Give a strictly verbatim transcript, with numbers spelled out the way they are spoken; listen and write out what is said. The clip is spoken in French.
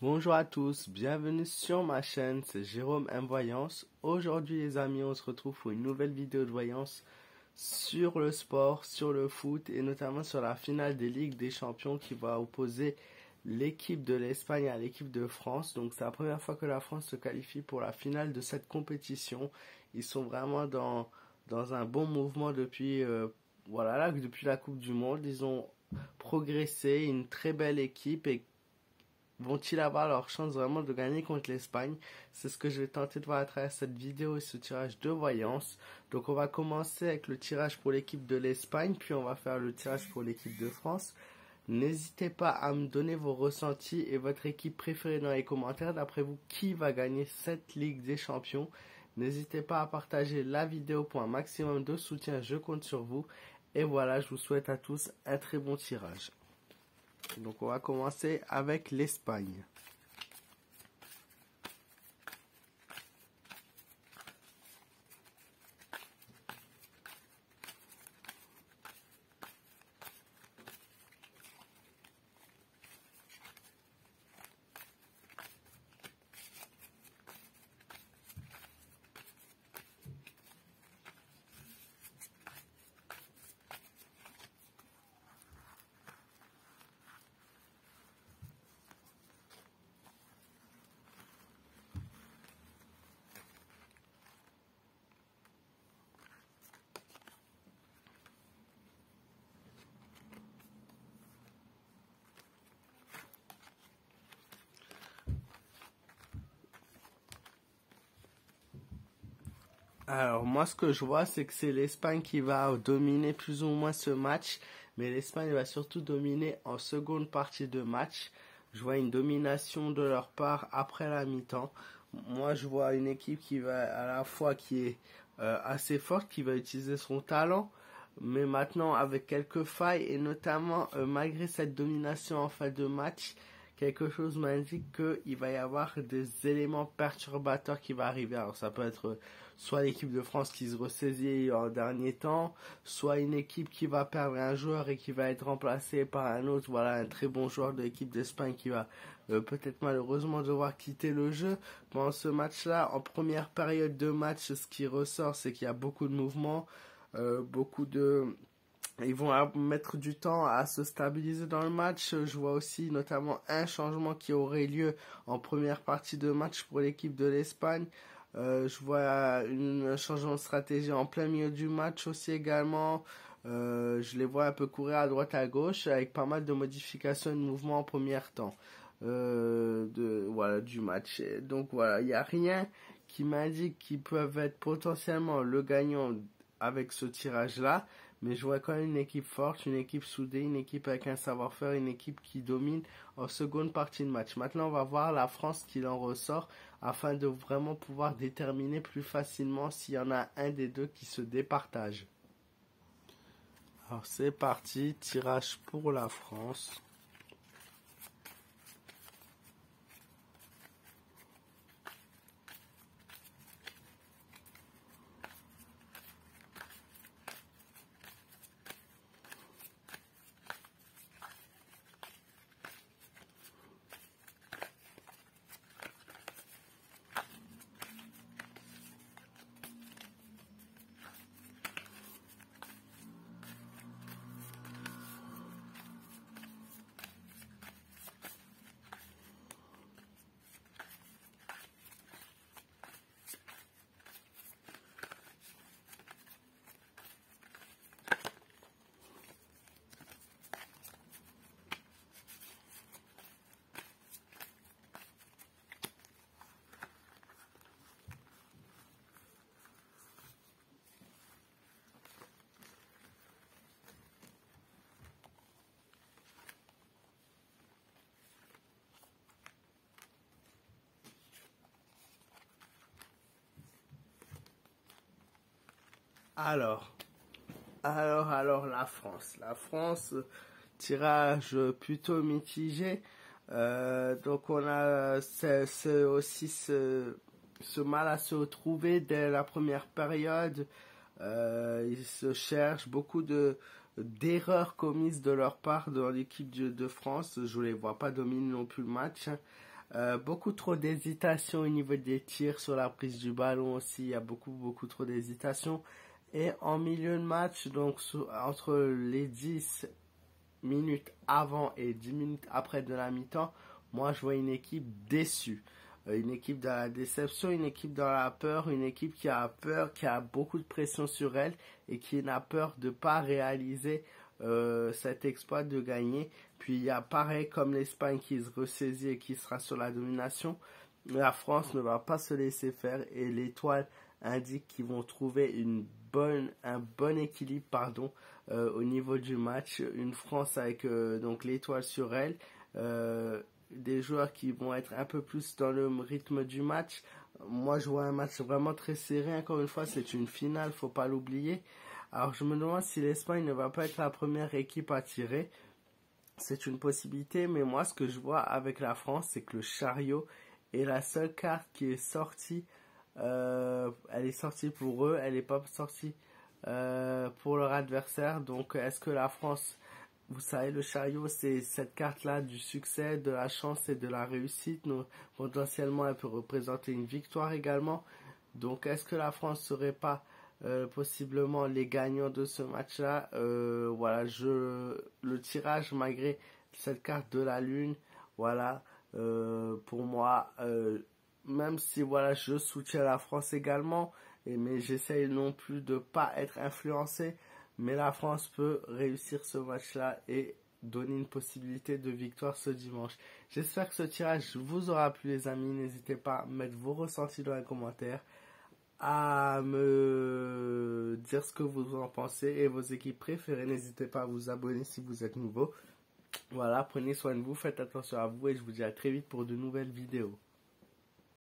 Bonjour à tous, bienvenue sur ma chaîne, c'est Jérôme M Voyance. Aujourd'hui les amis, on se retrouve pour une nouvelle vidéo de voyance sur le sport, sur le foot et notamment sur la finale des Ligues des Champions qui va opposer l'équipe de l'Espagne à l'équipe de France. Donc c'est la première fois que la France se qualifie pour la finale de cette compétition. Ils sont vraiment dans, dans un bon mouvement depuis, euh, voilà, là, depuis la Coupe du Monde. Ils ont progressé, une très belle équipe et vont-ils avoir leur chance vraiment de gagner contre l'Espagne? C'est ce que je vais tenter de voir à travers cette vidéo et ce tirage de voyance. Donc on va commencer avec le tirage pour l'équipe de l'Espagne, puis on va faire le tirage pour l'équipe de France. N'hésitez pas à me donner vos ressentis et votre équipe préférée dans les commentaires. D'après vous, qui va gagner cette Ligue des Champions? N'hésitez pas à partager la vidéo pour un maximum de soutien, je compte sur vous. Et voilà, je vous souhaite à tous un très bon tirage. Donc on va commencer avec l'Espagne. Alors moi ce que je vois c'est que c'est l'Espagne qui va dominer plus ou moins ce match, mais l'Espagne va surtout dominer en seconde partie de match. Je vois une domination de leur part après la mi-temps. Moi je vois une équipe qui va à la fois qui est euh, assez forte, qui va utiliser son talent, mais maintenant avec quelques failles et notamment euh, malgré cette domination en fin de match, quelque chose m'indique qu'il va y avoir des éléments perturbateurs qui vont arriver. Alors ça peut être soit l'équipe de France qui se ressaisit en dernier temps, soit une équipe qui va perdre un joueur et qui va être remplacé par un autre. Voilà, un très bon joueur de l'équipe d'Espagne qui va euh, peut-être malheureusement devoir quitter le jeu. Pendant ce match-là, en première période de match, ce qui ressort, c'est qu'il y a beaucoup de mouvements, euh, beaucoup de... Ils vont mettre du temps à se stabiliser dans le match. Je vois aussi notamment un changement qui aurait lieu en première partie de match pour l'équipe de l'Espagne. Euh, je vois un changement de stratégie en plein milieu du match aussi également. Euh, je les vois un peu courir à droite à gauche avec pas mal de modifications et de mouvements en premier temps euh, de, voilà, du match. Et donc voilà, il n'y a rien qui m'indique qu'ils peuvent être potentiellement le gagnant avec ce tirage-là. Mais je vois quand même une équipe forte, une équipe soudée, une équipe avec un savoir-faire, une équipe qui domine en seconde partie de match. Maintenant, on va voir la France qui en ressort afin de vraiment pouvoir déterminer plus facilement s'il y en a un des deux qui se départage. Alors c'est parti, tirage pour la France. Alors, alors, alors, la France. La France, tirage plutôt mitigé. Euh, donc, on a c'est, c'est aussi ce, ce mal à se retrouver dès la première période. Euh, ils se cherchent beaucoup de d'erreurs commises de leur part dans l'équipe de, de France. Je ne les vois pas dominer non plus le match. Euh, beaucoup trop d'hésitation au niveau des tirs sur la prise du ballon aussi. Il y a beaucoup, beaucoup trop d'hésitation. Et en milieu de match, donc entre les dix minutes avant et dix minutes après de la mi-temps, moi je vois une équipe déçue. Euh, une équipe dans la déception, une équipe dans la peur, une équipe qui a peur, qui a beaucoup de pression sur elle et qui n'a peur de ne pas réaliser euh, cet exploit de gagner. Puis il y a pareil comme l'Espagne qui se ressaisit et qui sera sur la domination. La France ne va pas se laisser faire et l'étoile indique qu'ils vont trouver une bonne, un bon équilibre pardon, euh, au niveau du match. Une France avec euh, donc l'étoile sur elle, euh, des joueurs qui vont être un peu plus dans le rythme du match. Moi je vois un match vraiment très serré, encore une fois c'est une finale, faut pas l'oublier. Alors je me demande si l'Espagne ne va pas être la première équipe à tirer. C'est une possibilité, mais moi ce que je vois avec la France, c'est que le chariot est la seule carte qui est sortie. Euh, elle est sortie pour eux, elle n'est pas sortie euh, pour leur adversaire. Donc est-ce que la France, vous savez, le chariot, c'est cette carte-là du succès, de la chance et de la réussite. Donc, potentiellement, elle peut représenter une victoire également. Donc est-ce que la France serait pas euh, possiblement les gagnants de ce match-là? euh, Voilà, je le tirage malgré cette carte de la lune, voilà, euh, pour moi, euh, même si voilà, je soutiens la France également, et, mais j'essaye non plus de pas être influencé, mais la France peut réussir ce match-là et donner une possibilité de victoire ce dimanche. J'espère que ce tirage vous aura plu les amis, n'hésitez pas à mettre vos ressentis dans les commentaires, à me dire ce que vous en pensez et vos équipes préférées. N'hésitez pas à vous abonner si vous êtes nouveau. Voilà, prenez soin de vous, faites attention à vous et je vous dis à très vite pour de nouvelles vidéos.